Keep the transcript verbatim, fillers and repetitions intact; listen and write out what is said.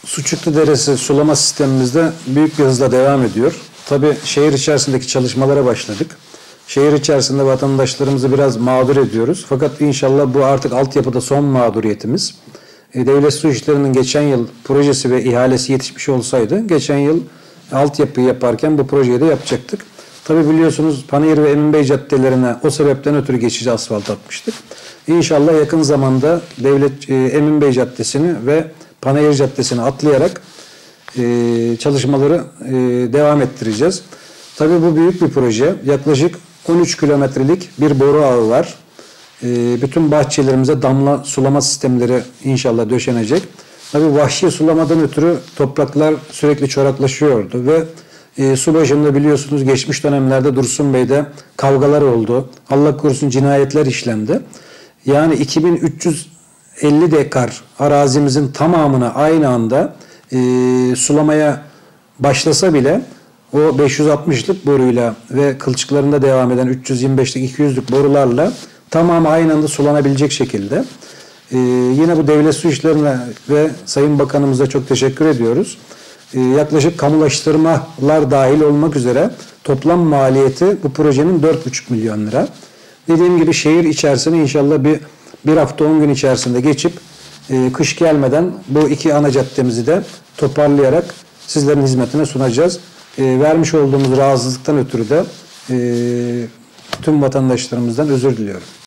Suçuklu Deresi sulama sistemimizde büyük bir hızla devam ediyor. Tabii şehir içerisindeki çalışmalara başladık. Şehir içerisinde vatandaşlarımızı biraz mağdur ediyoruz. Fakat inşallah bu artık altyapıda son mağduriyetimiz. E, Devlet Su İşleri'nin geçen yıl projesi ve ihalesi yetişmiş olsaydı, geçen yıl altyapıyı yaparken bu projeyi de yapacaktık. Tabii biliyorsunuz Panayır ve Eminbey caddelerine o sebepten ötürü geçici asfalt atmıştık. İnşallah yakın zamanda Devlet e, Eminbey Caddesi'ni ve Panayır Caddesi'ni atlayarak e, çalışmaları e, devam ettireceğiz. Tabii bu büyük bir proje. Yaklaşık on üç kilometrelik bir boru ağı var. E, bütün bahçelerimize damla sulama sistemleri inşallah döşenecek. Tabii vahşi sulamadan ötürü topraklar sürekli çoraklaşıyordu ve e, su başında biliyorsunuz geçmiş dönemlerde Dursun Bey'de kavgalar oldu. Allah korusun cinayetler işlendi. Yani iki bin üç yüz elli dekar arazimizin tamamını aynı anda e, sulamaya başlasa bile o beş yüz altmışlık boruyla ve kılçıklarında devam eden üç yüz yirmi beşlik iki yüzlük borularla tamamı aynı anda sulanabilecek şekilde. Ee, yine bu devlet su işlerine ve Sayın Bakanımıza çok teşekkür ediyoruz. Ee, yaklaşık kamulaştırmalar dahil olmak üzere toplam maliyeti bu projenin dört buçuk milyon lira. Dediğim gibi şehir içerisine inşallah bir, bir hafta on gün içerisinde geçip e, kış gelmeden bu iki ana caddemizi de toparlayarak sizlerin hizmetine sunacağız. E, vermiş olduğumuz rahatsızlıktan ötürü de e, tüm vatandaşlarımızdan özür diliyorum.